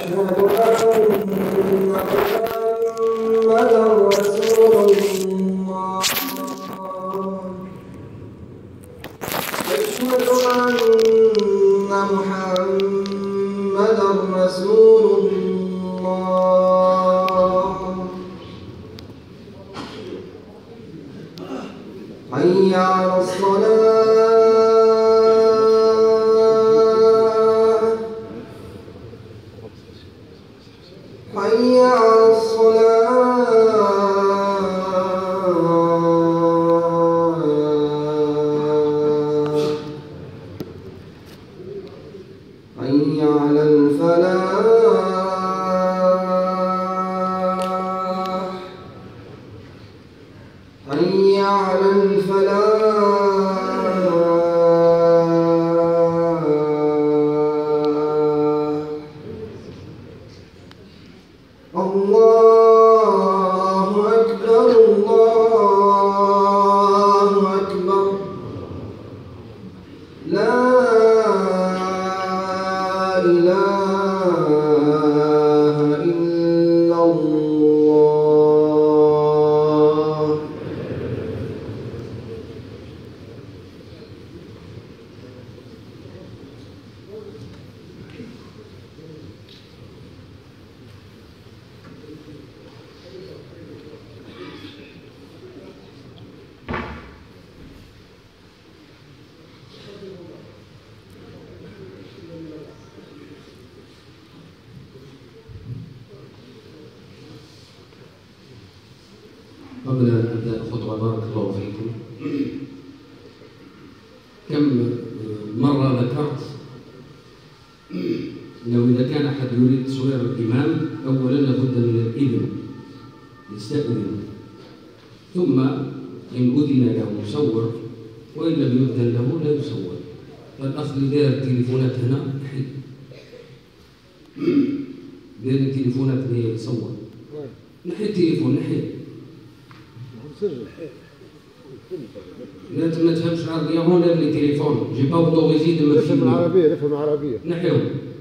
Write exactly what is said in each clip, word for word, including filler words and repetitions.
أشهد أن محمدا رسول الله. أشهد أن محمدا رسول الله. حي على الصلاة، حي على الصلاة، حي على الفلاح، حي على الفلاح. الله أكبر، الله أكبر، لا إله إلا الله. قبل أن أبدأ الخطبة بارك الله فيكم، كم مرة ذكرت أنه إذا كان أحد يريد تصوير الإمام أولا لابد من الإذن، يستأذن، ثم إن أذن له يصور، وإن لم يؤذن له لا يصور. فالأصل داير التليفونات هنا نحي، داير التليفونات اللي يصور، نحي التليفون، نحي. لا ما تفهمش عربية هون داير لي تليفون، جي با اوتوريزي دو مو نفهم العربية، نفهم العربية. نحيهم.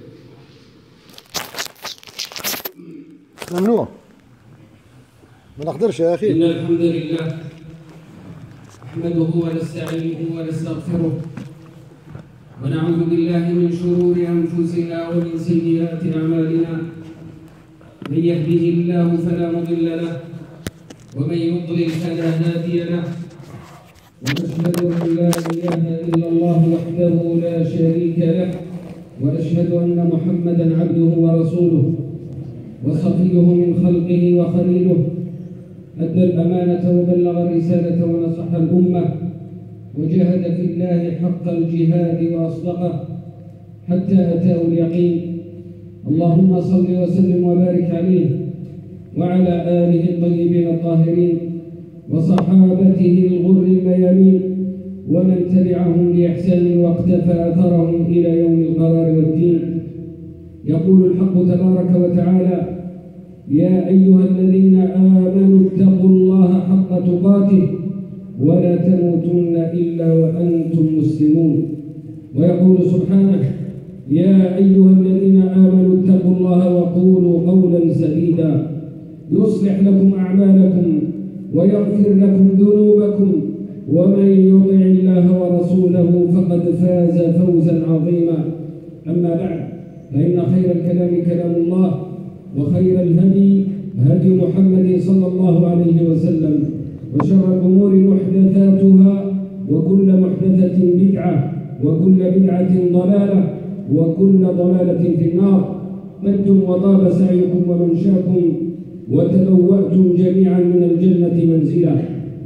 ممنوع. ما نقدرش يا أخي. إن الحمد لله نحمده ونستعينه ونستغفره ونعوذ بالله من شرور أنفسنا ومن سيئات أعمالنا. من يهده الله فلا مضل له ومن يضلل فلا هادي له، ونشهد أن لا إله إلا الله وحده لا شريك له، وأشهد أن محمدا عبده ورسوله وصفيه من خلقه وخليله. أدى الأمانة وبلغ الرسالة ونصح الأمة وجاهد في الله حق الجهاد وأصدقه حتى أتاه اليقين. اللهم صل وسلم وبارك عليه وعلى آله الطيبين الطاهرين وصحابته الغر الميامين ومن تبعهم بإحسان واقتفى أثرهم إلى يوم القرار والدين. يقول الحق تبارك وتعالى: يا أيها الذين آمنوا اتقوا الله حق تقاته ولا تموتن إلا وأنتم مسلمون. ويقول سبحانه: يا أيها الذين آمنوا اتقوا الله وقولوا قولا سديدا يصلح لكم أعمالكم ويغفر لكم ذنوبكم ومن يطع الله ورسوله فقد فاز فوزا عظيما. أما بعد، فإن خير الكلام كلام الله، وخير الهدي هدي محمد صلى الله عليه وسلم، وشر الأمور محدثاتها، وكل محدثة بدعة، وكل بدعة ضلالة، وكل ضلالة في النار. طبتم وطاب سعيكم ومنشاكم وتبوأتم جميعا من الجنة منزلا.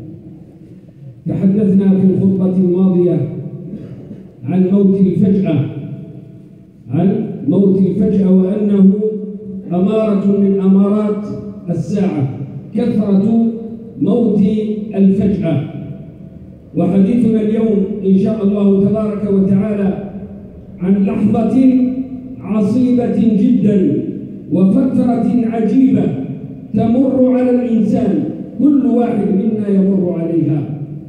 تحدثنا في الخطبة الماضية عن موت الفجأة، عن موت الفجأة وأنه أمارة من أمارات الساعة، كثرة موت الفجأة. وحديثنا اليوم إن شاء الله تبارك وتعالى عن لحظة عصيبة جدا وفترة عجيبة تمر على الإنسان، كل واحد منا يمر عليها،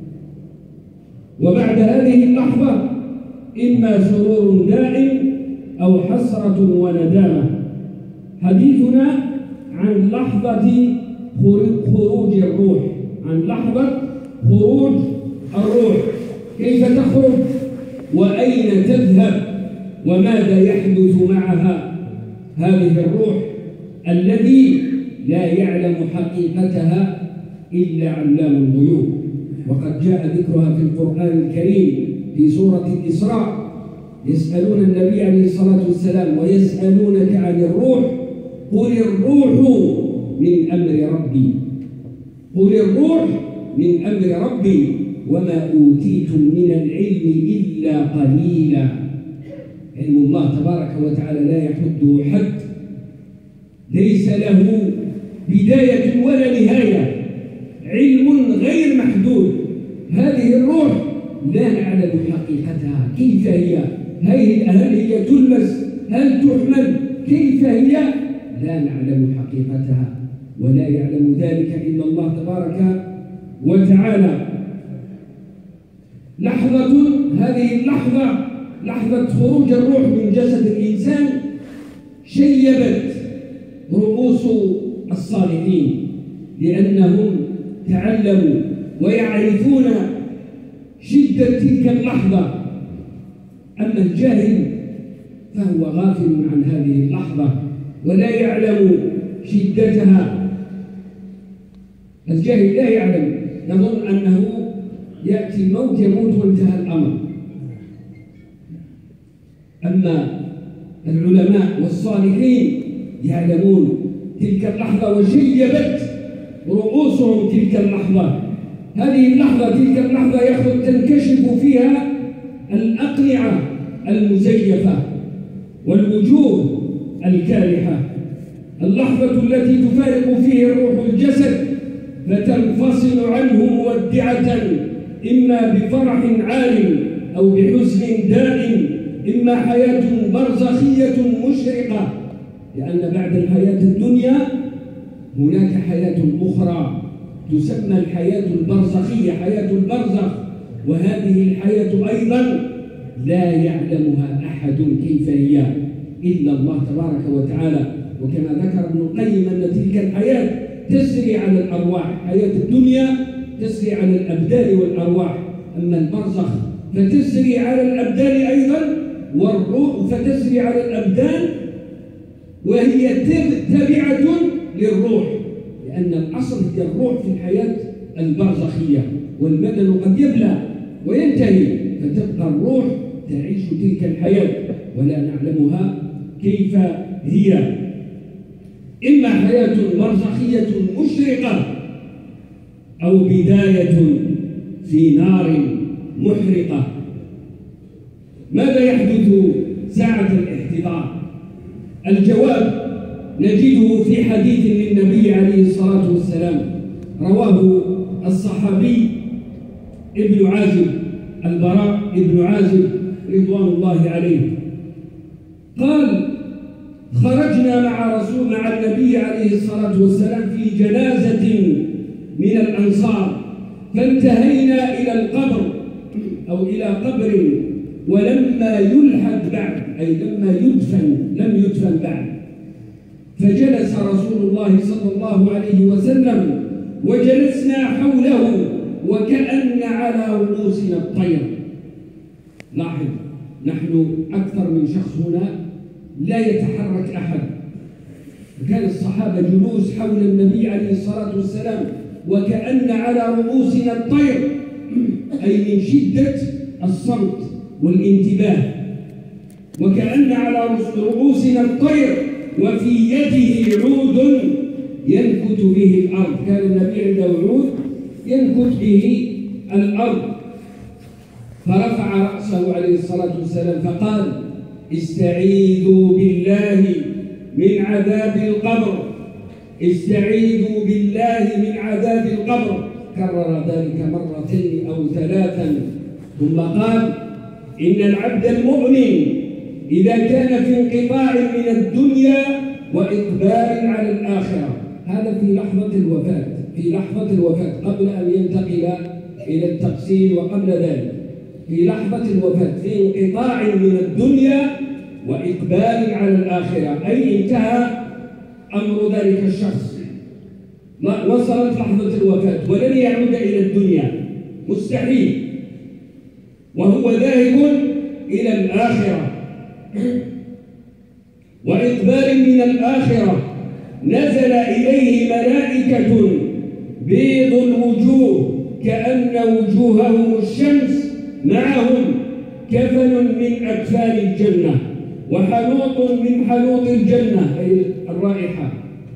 وبعد هذه اللحظة إما سرور دائم أو حسرة وندامة. حديثنا عن لحظة خروج الروح، عن لحظة خروج الروح، كيف تخرج وأين تذهب وماذا يحدث معها هذه الروح الذي لا يعلم حقيقتها إلا علام الغيوب. وقد جاء ذكرها في القرآن الكريم في سورة الإسراء: يسألون النبي عليه الصلاة والسلام ويسألونك عن الروح قل الروح من أمر ربي، قل الروح من أمر ربي وما أوتيتم من العلم إلا قليلا. علم الله تبارك وتعالى لا يحده حد، ليس له بداية ولا نهاية، علم غير محدود. هذه الروح لا نعلم حقيقتها، كيف هي؟ هل هي تلمس؟ هل تحمل؟ كيف هي؟ لا نعلم حقيقتها، ولا يعلم ذلك إلا الله تبارك وتعالى. لحظة، هذه اللحظة لحظة خروج الروح من جسد الإنسان شيبت رؤوس الصالحين، لأنهم تعلموا ويعرفون شدة تلك اللحظة. أما الجاهل فهو غافل عن هذه اللحظة ولا يعلم شدتها. الجاهل لا يعلم، يظن أنه يأتي الموت يموت وانتهى الأمر. أما العلماء والصالحين يعلمون تلك اللحظة وشيبت رؤوسهم تلك اللحظة. هذه اللحظة تلك اللحظة يخرج تنكشف فيها الأقنعة المزيفة والوجوه الكالحة. اللحظة التي تفارق فيه الروح الجسد فتنفصل عنه مودعة، إما بفرح عال أو بحزن دائم، إما حياة برزخية مشرقة، لأن بعد الحياة الدنيا هناك حياة أخرى تسمى الحياة البرزخية، حياة البرزخ. وهذه الحياة أيضا لا يعلمها أحد كيف هي إلا الله تبارك وتعالى. وكما ذكر ابن القيم أن تلك الحياة تسري على الأرواح، حياة الدنيا تسري على الأبدان والأرواح، أما البرزخ فتسري على الأبدان أيضا والروح، فتسري على الأبدان وهي تابعة للروح، لأن الأصل هي الروح في الحياة البرزخية، والبدن قد يبلى وينتهي، فتبقى الروح تعيش تلك الحياة ولا نعلمها كيف هي. إما حياة برزخية مشرقة أو بداية في نار محرقة. ماذا يحدث ساعة الاحتضار؟ الجواب نجده في حديث للنبي عليه الصلاة والسلام رواه الصحابي ابن عازب البراء ابن عازب رضوان الله عليه قال: خرجنا مع رسول مع النبي عليه الصلاة والسلام في جنازة من الأنصار، فانتهينا إلى القبر أو إلى قبر ولما يلحد بعد، أي لما يدفن لم يدفن بعد، فجلس رسول الله صلى الله عليه وسلم وجلسنا حوله وكأن على رؤوسنا الطير. لاحظ، نحن أكثر من شخص هنا، لا يتحرك أحد، وكان الصحابة جلوس حول النبي عليه الصلاة والسلام وكأن على رؤوسنا الطير، أي من شدة الصمت والانتباه، وكأن على رؤوسنا الطير وفي يده عود ينكت به الأرض. كان النبي عنده عود ينكت به الأرض، فرفع رأسه عليه الصلاة والسلام فقال: استعيذوا بالله من عذاب القبر، استعيذوا بالله من عذاب القبر. كرر ذلك مرتين أو ثلاثا، ثم قال: إن العبد المؤمن إذا كان في انقطاع من الدنيا وإقبال على الآخرة، هذا في لحظة الوفاة، في لحظة الوفاة قبل أن ينتقل إلى التقسيم وقبل ذلك، في لحظة الوفاة في انقطاع من الدنيا وإقبال على الآخرة، أي انتهى أمر ذلك الشخص، وصلت لحظة الوفاة ولن يعود إلى الدنيا، مستحيل، وهو ذاهب إلى الآخرة. وإقبال من الآخرة نزل إليه ملائكة بيض الوجوه كأن وجوههم الشمس، معهم كفن من أكفان الجنة وحنوط من حنوط الجنة أي الرائحة،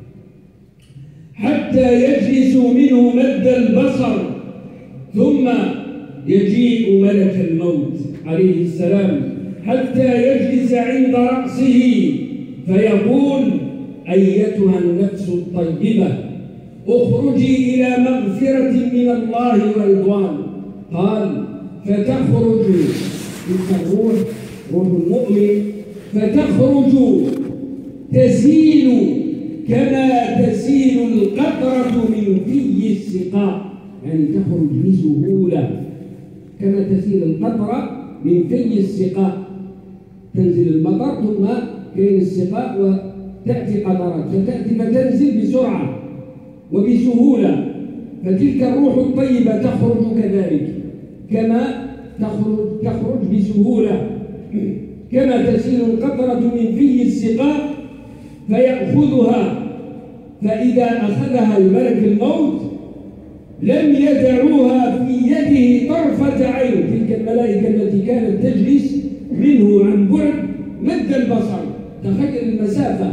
حتى يجلس منه مد البصر، ثم يجيء ملك الموت عليه السلام حتى يجلس عند رأسه فيقول: أيتها النفس الطيبة اخرجي إلى مغفرة من الله ورضوان. قال: فتخرج تلك الروح، روح المؤمن، فتخرج تسيل كما تسيل القطرة من في السقاء، يعني تخرج بسهولة كما تسيل القطرة من في السقاء. تنزل المطر ثم كاين السقاء وتأتي قطرات، فتأتي فتنزل بسرعة وبسهولة. فتلك الروح الطيبة تخرج كذلك، كما تخرج تخرج بسهولة كما تسيل القطرة من في السقاء، فيأخذها. فإذا أخذها الملك الموت لم يدعوها في يده طرفة عين، تلك الملائكة التي كانت تجلس منه عن بعد مد البصر، تخيل المسافة،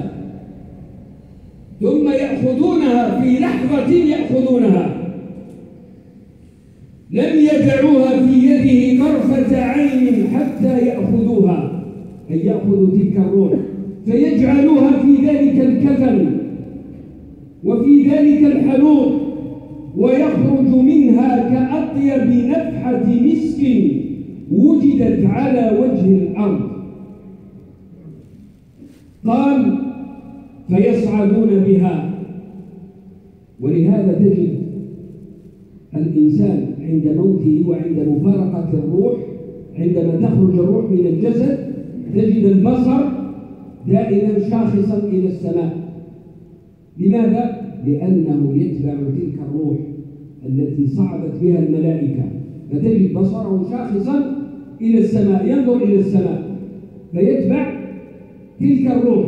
ثم يأخذونها في لحظة، يأخذونها لم يدعوها في يده طرفة عين حتى يأخذوها، أي يأخذوا تلك الروح فيجعلوها في ذلك الكفن وفي ذلك الحنوط، ويخرج منها كأطيب نفحة مسك وجدت على وجه الأرض. قال: فيصعدون بها. ولهذا تجد الإنسان عند موته وعند مفارقة الروح، عندما تخرج الروح من الجسد تجد البصر دائما شاخصا إلى السماء. لماذا؟ لأنه يتبع تلك الروح التي صعدت بها الملائكة، فتجد بصره شاخصا إلى السماء، ينظر إلى السماء فيتبع تلك الروح.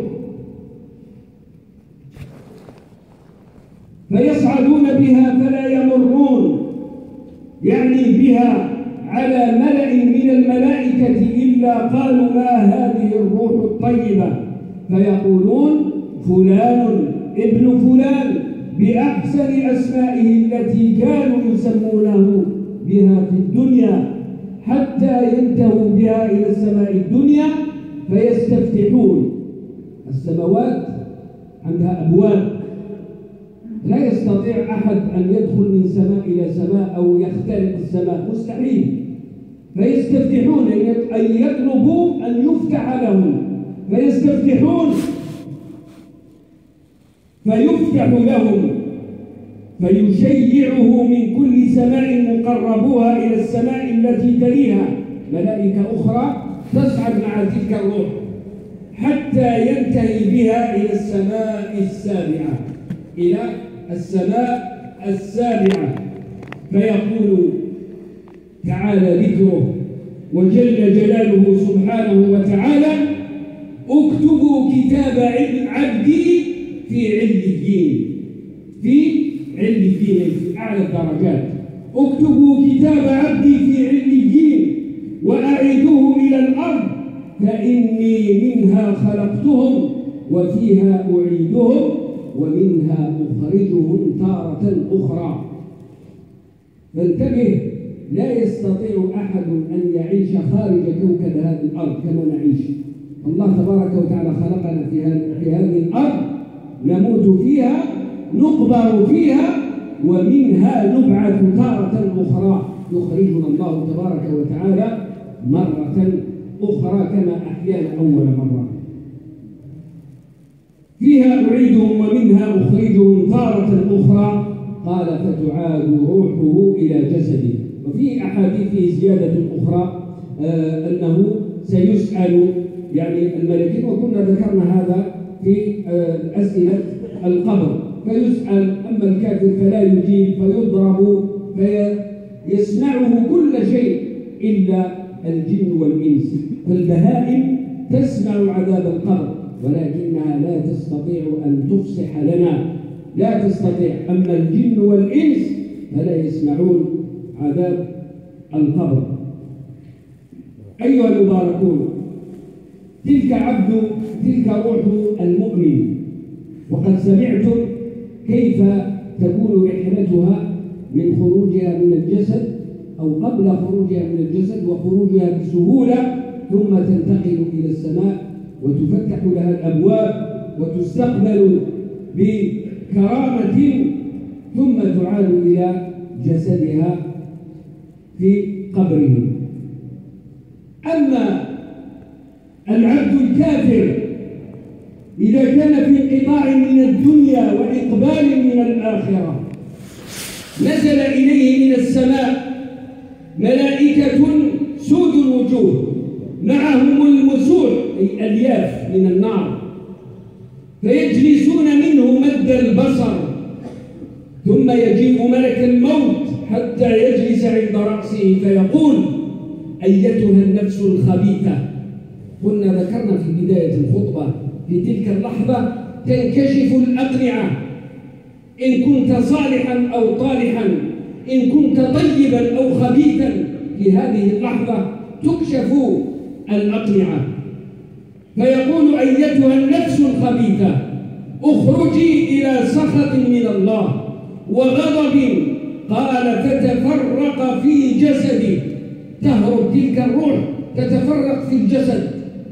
فيصعدون بها فلا يمرون، يعني بها على ملأ من الملائكة إلا قالوا: ما هذه الروح الطيبة؟ فيقولون: فلان ابن فلان، بأحسن أسمائه التي كانوا يسمونه بها في الدنيا، حتى ينتهوا بها إلى السماء الدنيا فيستفتحون. السماوات عندها أبواب، لا يستطيع أحد أن يدخل من سماء إلى سماء أو يخترق السماء، مستحيل. فيستفتحون أن يطلبوا أن يفتح لهم، فيستفتحون فيفتح لهم، فيشيعه من كل سماء مقربوها إلى السماء التي تليها ملائكة أخرى تصعد مع تلك الروح حتى ينتهي بها إلى السماء السابعة، إلى السماء السابعة. فيقول تعالى ذكره وجل جلاله سبحانه وتعالى: اكتبوا كتاب عبدي في عليين، في عليين في أعلى الدرجات. اكتبوا كتاب عبدي في عليين وأعيدوه إلى الأرض، فإني منها خلقتهم وفيها أعيدهم ومنها أخرجهم تارة أخرى. فانتبه، لا يستطيع أحد أن يعيش خارج كوكب هذه الأرض كما نعيش. الله تبارك وتعالى خلقنا في هذه الأرض، نموت فيها، نقبر فيها، ومنها نبعث تارة أخرى، يخرجنا الله تبارك وتعالى مرة أخرى كما أحيانا أول مرة. فيها أعيدهم ومنها أخرجهم تارة أخرى. قال: فتعاد روحه إلى جسده. وفي أحاديث زيادة أخرى آه أنه سيسأل يعني الملكين، وكنا ذكرنا هذا في آه أسئلة القبر فيسأل، أما الكافر فلا يجيب فيضرب فيسمعه كل شيء إلا الجن والإنس. فالبهائم تسمع عذاب القبر ولكنها لا تستطيع أن تفصح لنا، لا تستطيع. أما الجن والإنس فلا يسمعون عذاب القبر. أيها المباركون، تلك عبد تلك روح المؤمن، وقد سمعتم كيف تكون رحلتها من خروجها من الجسد أو قبل خروجها من الجسد وخروجها بسهولة، ثم تنتقل إلى السماء وتفتح لها الأبواب وتستقبل بكرامة، ثم تعاد إلى جسدها في قبره. أما العبد الكافر إذا كان في انقطاع من الدنيا وإقبال من الآخرة، نزل إليه من السماء ملائكة سود الوجوه معهم المسوح أي ألياف من النار، فيجلسون منه مد البصر، ثم يجيء ملك الموت حتى يجلس عند رأسه فيقول: أيتها النفس الخبيثة. كنا ذكرنا في بداية الخطبة في تلك اللحظة تنكشف الأقنعة، إن كنت صالحا أو طالحا، إن كنت طيبا أو خبيثا، في هذه اللحظة تكشف الأقنعة، فيقول: أيتها النفس الخبيثة اخرجي إلى سخط من الله وغضب. قال: فتفرق في جسدي، تهرب تلك الروح تتفرق في الجسد،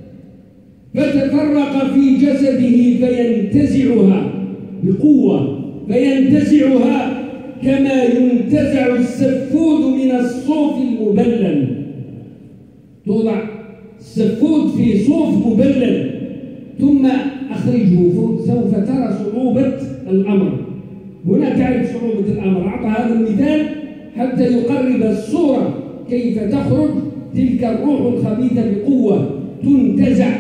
فتفرق في جسده فينتزعها بقوة، فينتزعها كما ينتزع السفود من الصوف المبلل. توضع السفود في صوف مبلل ثم أخرجه، سوف ترى صعوبة الأمر. هنا تعرف صعوبة الأمر. أعطى هذا المثال حتى يقرب الصورة كيف تخرج تلك الروح الخبيثة بقوة، تنتزع،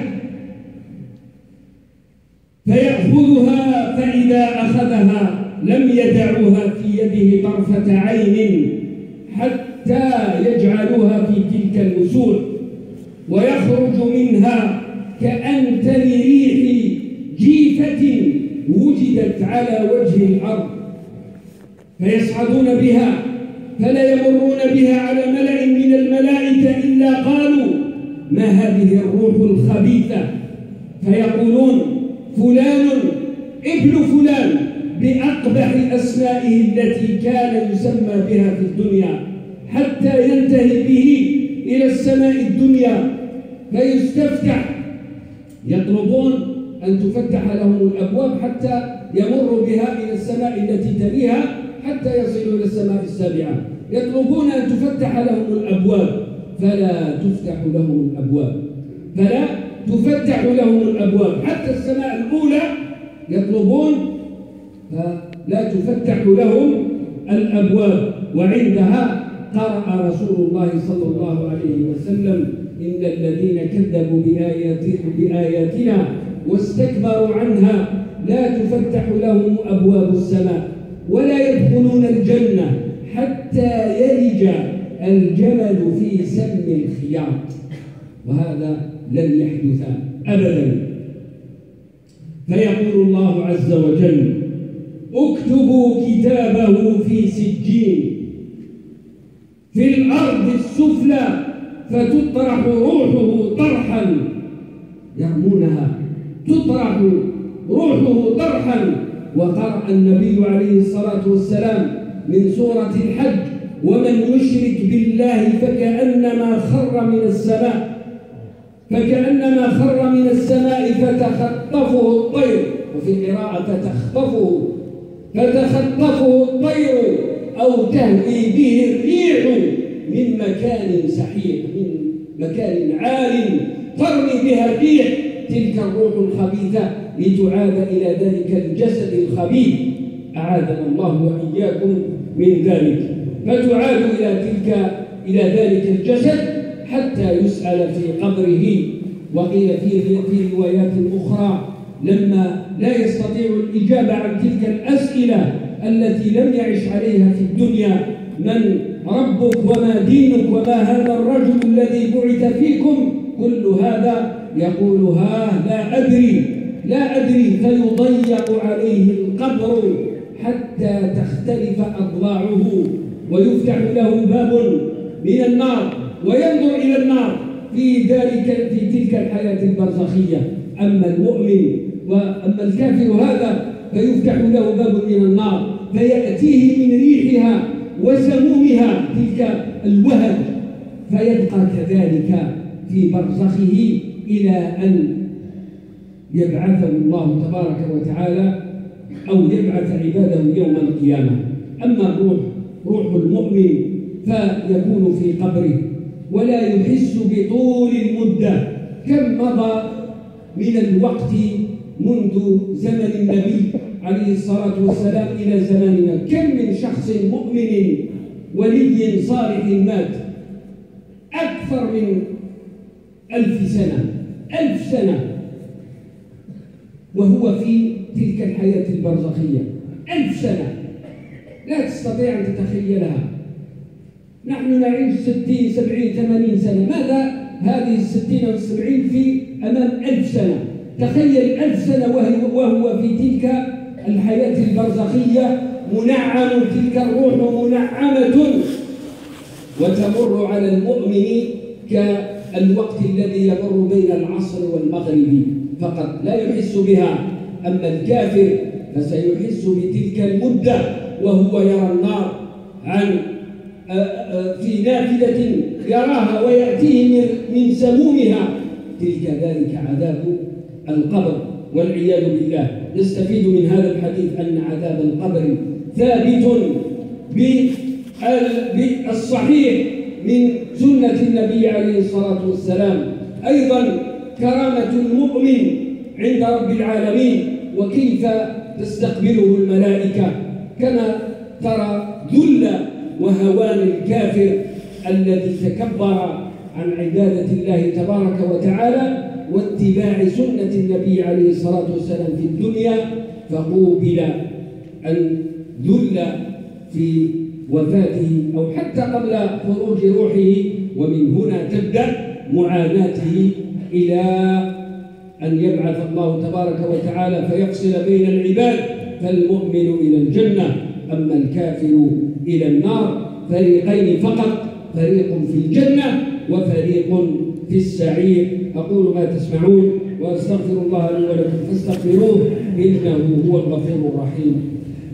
فيأخذها، فإذا أخذها لم يدعوها في يده طرفة عين حتى يجعلوها في تلك المسوح، ويخرج منها كأنتن ريح جيفة وجدت على وجه الأرض، فيصعدون بها فلا يمرون بها على ملأ من الملائكة إلا قالوا: ما هذه الروح الخبيثة؟ فيقولون: فلان ابن فلان، بأقبح أسمائه التي كان يسمى بها في الدنيا، حتى ينتهي به إلى السماء الدنيا فيستفتح. يطلبون أن تفتح لهم الأبواب حتى يمروا بها إلى السماء التي تليها حتى يصلوا إلى السماء السابعة. يطلبون أن تفتح لهم الأبواب فلا تفتح لهم الأبواب، فلا تفتح لهم الأبواب، حتى السماء الأولى يطلبون فلا تفتح لهم الأبواب. وعندها قرأ رسول الله صلى الله عليه وسلم: إن الذين كذبوا بآياتنا واستكبروا عنها لا تفتح لهم أبواب السماء ولا يدخلون الجنة حتى يلج الجمل في سم الخياط. وهذا لن يحدث أبدا. فيقول الله عز وجل: اكتبوا كتابه في سجين في الأرض السفلى فتطرح روحه طرحا، يرمونها، تطرح روحه طرحا. وقرأ النبي عليه الصلاة والسلام من سورة الحج: ومن يشرك بالله فكأنما خر من السماء فكأنما خر من السماء فتخطفه الطير، وفي قراءة فتخطفه فتخطفه الطير أو تهوي به الريح من مكان سحيق، من مكان عال ترمي بها الريح تلك الروح الخبيثة لتعاد إلى ذلك الجسد الخبيث، أعاذنا الله وإياكم من ذلك. فتعاد إلى تلك إلى ذلك الجسد حتى يسأل في قبره. وقيل في في روايات أخرى لما لا يستطيع الإجابة عن تلك الأسئلة التي لم يعش عليها في الدنيا، من ربك وما دينك وما هذا الرجل الذي بعث فيكم، كل هذا يقول ها لا أدري لا أدري، فيضيق عليه القبر حتى تختلف أضلاعه ويفتح له باب من النار وينظر إلى النار في ذلك في تلك الحياة البرزخية. أما المؤمن وأما الكافر هذا فيفتح له باب من النار فيأتيه من ريحها وسمومها تلك الوهج، فيبقى كذلك في برزخه إلى أن يبعثه الله تبارك وتعالى أو يبعث عباده يوم القيامة. أما الروح روح المؤمن فيكون في قبره ولا يحس بطول المدة. كم مضى من الوقت منذ زمن النبي عليه الصلاة والسلام إلى زماننا؟ كم من شخص مؤمن ولي صالح مات؟ أكثر من ألف سنة ألف سنة وهو في تلك الحياة البرزخية. ألف سنة لا تستطيع أن تتخيلها. نحن نعيش ستين سبعين ثمانين سنة، ماذا هذه الستين أو السبعين في أمام ألف سنة؟ تخيل ألف سنة وهو في تلك الحياة البرزخية منعم، تلك الروح منعمة وتمر على المؤمن كالوقت الذي يمر بين العصر والمغرب فقط، لا يحس بها. أما الكافر فسيحس بتلك المدة وهو يرى النار عن في نافذة يراها ويأتيه من سمومها، تلك ذلك عذاب القبر والعياذ بالله. نستفيد من هذا الحديث أن عذاب القبر ثابت بالصحيح من سنة النبي عليه الصلاة والسلام. أيضا كرامة المؤمن عند رب العالمين وكيف تستقبله الملائكة، كما ترى ذل وهوان الكافر الذي تكبر عن عبادة الله تبارك وتعالى واتباع سنة النبي عليه الصلاة والسلام في الدنيا، فقوبل أن ذل في وفاته أو حتى قبل خروج روحه، ومن هنا تبدأ معاناته إلى أن يبعث الله تبارك وتعالى فيفصل بين العباد، فالمؤمن إلى الجنة أما الكافر إلى النار. فريقين فقط، فريق في الجنة وفريق في السعير. أقول ما تسمعون وأستغفر الله لي ولكم فاستغفروه إنه هو الغفور الرحيم.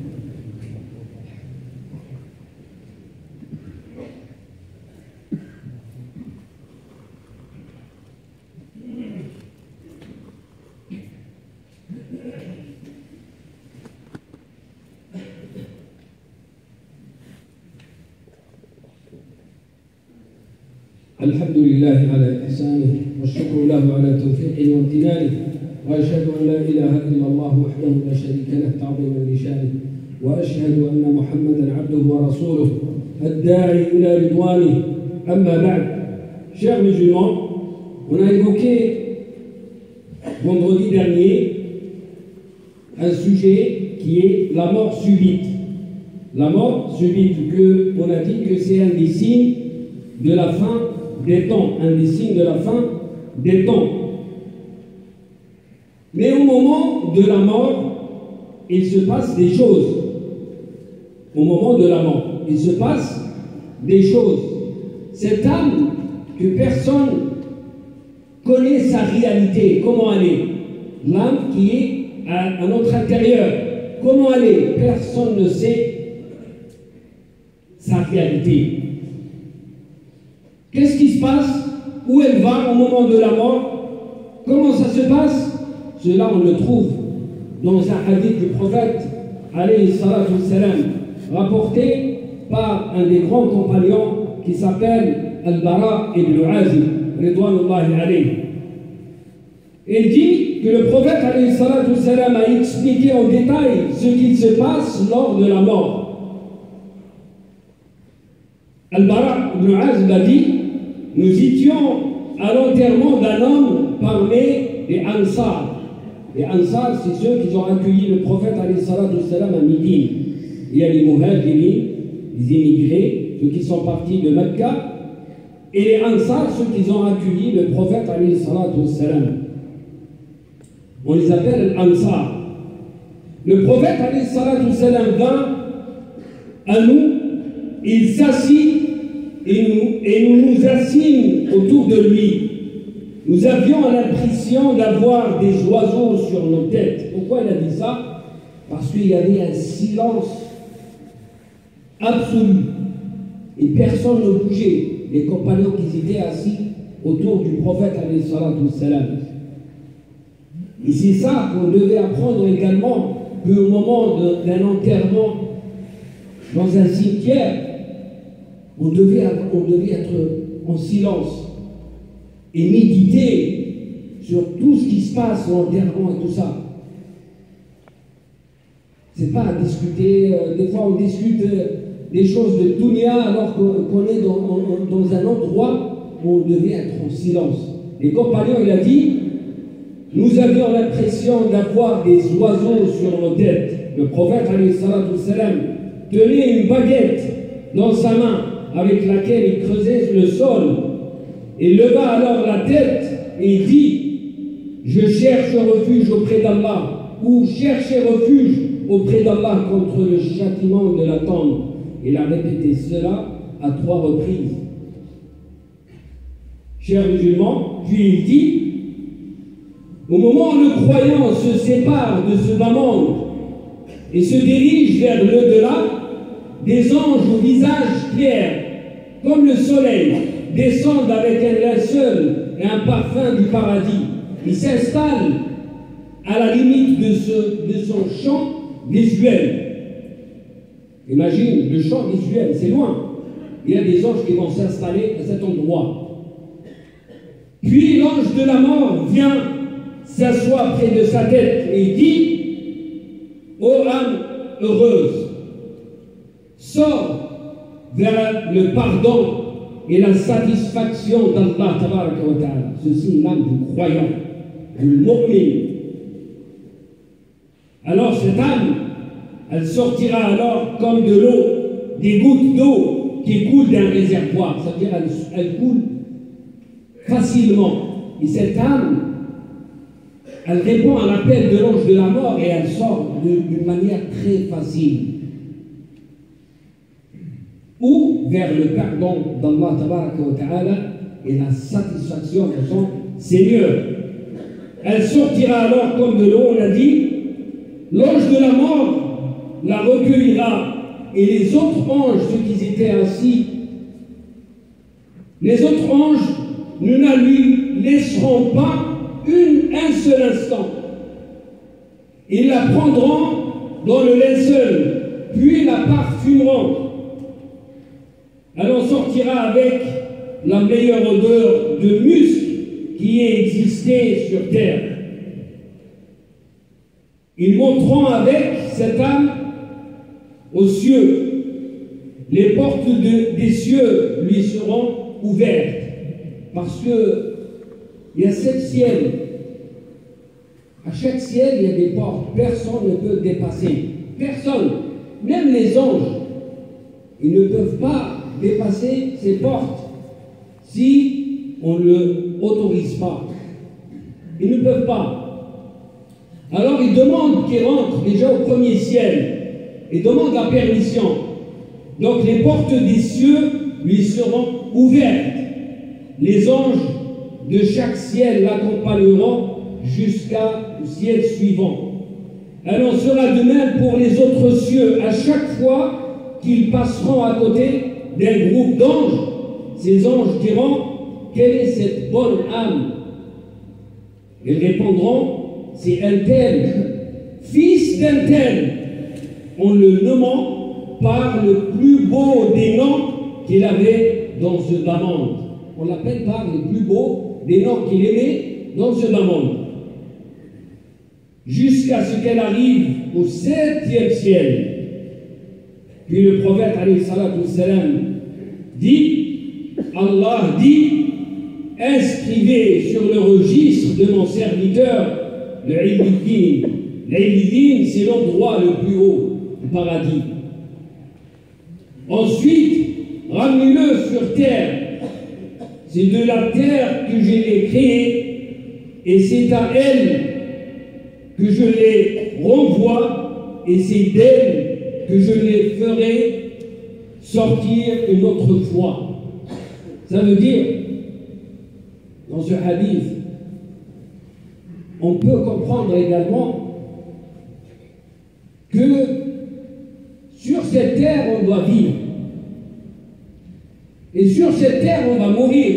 الحمد لله على إحسانه والشكر له على توفيقه وامتنانه، وأشهد أن لا إله إلا الله وحده لا شريك له تعظيما لشانه، وأشهد أن محمدا عبده ورسوله الداعي إلى رضوانه. أما بعد، chers musulmans, on a évoqué vendredi dernier un sujet qui est la mort subite. La mort subite, que on a dit que c'est un des signes de la fin des temps, un des signes de la fin des temps. Mais au moment de la mort, il se passe des choses. Au moment de la mort, il se passe des choses. Cette âme que personne connaît sa réalité, comment elle est. L'âme qui est à, à notre intérieur, comment elle est. Personne ne sait sa réalité. Qu'est-ce qui se passe? Où elle va au moment de la mort? Comment ça se passe? Cela, on le trouve dans un hadith du prophète, alayhi salatu wassalam, rapporté par un des grands compagnons qui s'appelle Al-Bara ibn Azib, ridwanullahi alayhi. Il dit que le prophète, alayhi salatu wassalam, a expliqué en détail ce qu'il se passe lors de la mort. Al-Bara ibn Azib a dit: nous étions à l'enterrement d'un homme parmi les Ansar. Les Ansar, c'est ceux qui ont accueilli le prophète alayhi salatu wassalam à Médine. Il y a les Muhajirin, les immigrés, ceux qui sont partis de Mecca, et les Ansar, ceux qui ont accueilli le prophète alayhi salatu wassalam. On les appelle Ansar. Le prophète alayhi salatu wassalam vint à nous, il s'assit et nous, et nous nous assîmes autour de lui. Nous avions l'impression d'avoir des oiseaux sur nos têtes. Pourquoi il a dit ça? Parce qu'il y avait un silence absolu. Et personne ne bougeait. Les compagnons qui étaient assis autour du prophète alayhi salatu wassalam. Et c'est ça qu'on devait apprendre également, qu'au moment d'un enterrement dans un cimetière, on devait, on devait être en silence et méditer sur tout ce qui se passe, l'enterrement et tout ça. C'est pas à discuter, euh, des fois on discute euh, des choses de Dunya alors qu'on est dans, dans, dans un endroit où on devait être en silence. Les compagnons, il a dit, nous avions l'impression d'avoir des oiseaux sur nos têtes. Le prophète alayhi salatu wassalam tenait une baguette dans sa main avec laquelle il creusait le sol et leva alors la tête et dit, je cherche refuge auprès d'Allah, ou cherchez refuge auprès d'Allah contre le châtiment de la tombe. Il a répété cela à trois reprises. Chers musulmans, puis il dit, au moment où le croyant se sépare de ce bas monde et se dirige vers l'au-delà, des anges au visage clair, comme le soleil, descendent avec un linceul et un parfum du paradis. Ils s'installent à la limite de, ce, de son champ visuel. Imagine, le champ visuel, c'est loin. Il y a des anges qui vont s'installer à cet endroit. Puis l'ange de la mort vient s'assoit près de sa tête et dit, ô âme heureuse, sors vers le pardon et la satisfaction d'Allah tabaraka wa ta'ala. Ceci est l'âme du croyant, du mu'min. Alors cette âme, elle sortira alors comme de l'eau, des gouttes d'eau qui coulent d'un réservoir, c'est-à-dire elle, elle coule facilement. Et cette âme, elle répond à l'appel de l'ange de la mort et elle sort d'une manière très facile. Ou vers le pardon d'Allah tabaraka wa ta'ala et la satisfaction de son Seigneur. Elle sortira alors comme de l'eau, on a dit, l'ange de la mort la recueillera et les autres anges, ceux qui étaient assis, les autres anges ne la lui laisseront pas une, un seul instant. Ils la prendront dans le linceul, puis la parfumeront. Elle en sortira avec la meilleure odeur de musc qui ait existé sur terre. Ils monteront avec cette âme aux cieux. Les portes de, des cieux lui seront ouvertes. Parce que il y a sept ciels. À chaque ciel, il y a des portes. Personne ne peut dépasser. Personne. Même les anges, ils ne peuvent pas dépasser ces portes si on ne l'autorise pas. Ils ne peuvent pas. Alors ils demandent qu'ils rentrent déjà au premier ciel et demandent la permission. Donc les portes des cieux lui seront ouvertes. Les anges de chaque ciel l'accompagneront jusqu'au ciel suivant. Elle en sera de même pour les autres cieux. À chaque fois qu'ils passeront à côté d'un groupe d'anges, ces anges diront, quelle est cette bonne âme? Ils répondront, c'est un tel, fils d'un tel, en le nommant par le plus beau des noms qu'il avait dans ce bas monde. On l'appelle par les plus beaux des noms qu'il aimait dans ce bas monde. Jusqu'à ce qu'elle arrive au septième ciel. Puis le prophète alayhi salatu wassalam dit, Allah dit, inscrivez sur le registre de mon serviteur le Illiyin. L'Illiyin, c'est l'endroit le plus haut du paradis. Ensuite, ramenez-le sur terre. C'est de la terre que je l'ai créée et c'est à elle que je les renvoie et c'est d'elle que je les ferai sortir une autre fois. Ça veut dire, dans ce hadith, on peut comprendre également que sur cette terre, on doit vivre. Et sur cette terre, on va mourir.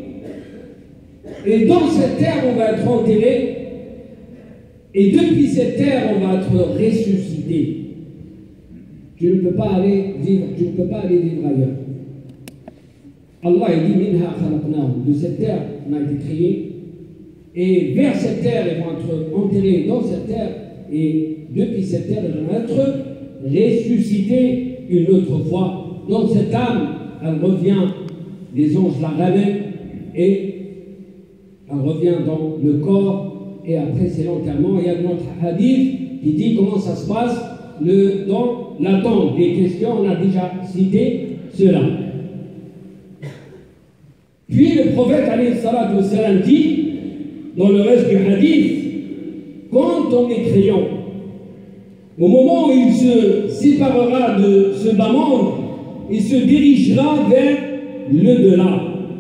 Et dans cette terre, on va être enterré. Et depuis cette terre, on va être ressuscité. Tu ne peux pas aller vivre, tu ne peux pas aller vivre ailleurs. Allah il dit Minha khalaqnahum. De cette terre, on a été créé. Et vers cette terre, ils vont être enterrés dans cette terre. Et depuis cette terre, ils vont être ressuscités une autre fois. Donc cette âme, elle revient, les anges la ramènent et elle revient dans le corps. Et après, c'est l'enterrement. Il y a notre hadith qui dit comment ça se passe le, dans l'attente des questions. On a déjà cité cela. Puis le prophète alayhi salatu wassalam dit, dans le reste du hadith, quand on est créant, au moment où il se séparera de ce bas monde, il se dirigera vers le delà.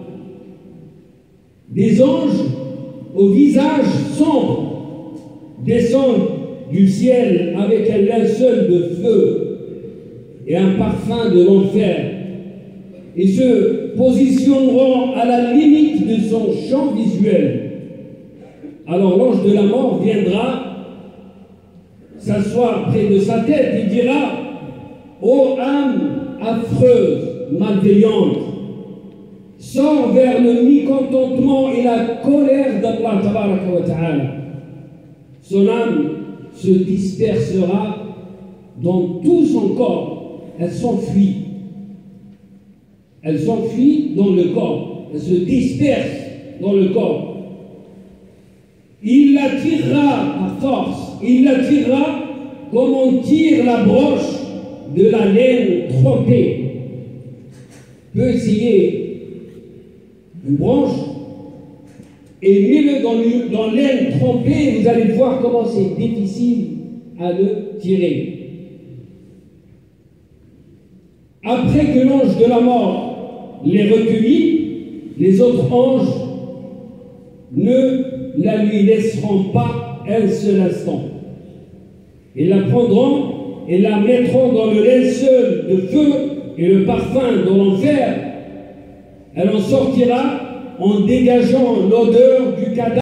Des anges au visage sombre descendent du ciel avec un linceul de feu et un parfum de l'enfer. Ils se positionneront à la limite de son champ visuel. Alors l'ange de la mort viendra s'asseoir près de sa tête et dira « Ô âme affreuse, malveillante, sors vers le mécontentement et la colère d'Allah tabaraka wa ta'ala. » Son âme se dispersera dans tout son corps. Elle s'enfuit. Elle s'enfuit dans le corps. Elle se disperse dans le corps. Il la tirera par force. Il la tirera comme on tire la broche de la laine trempée. On peut essayer une branche et mets-le dans, le, dans l'aine trempée, vous allez voir comment c'est difficile à le tirer. Après que l'ange de la mort l'ait recueilli, les autres anges ne la lui laisseront pas un seul instant. Ils la prendront et la mettront dans le linceul de feu et le parfum de l'enfer. Elle en sortira en dégageant l'odeur du cadavre.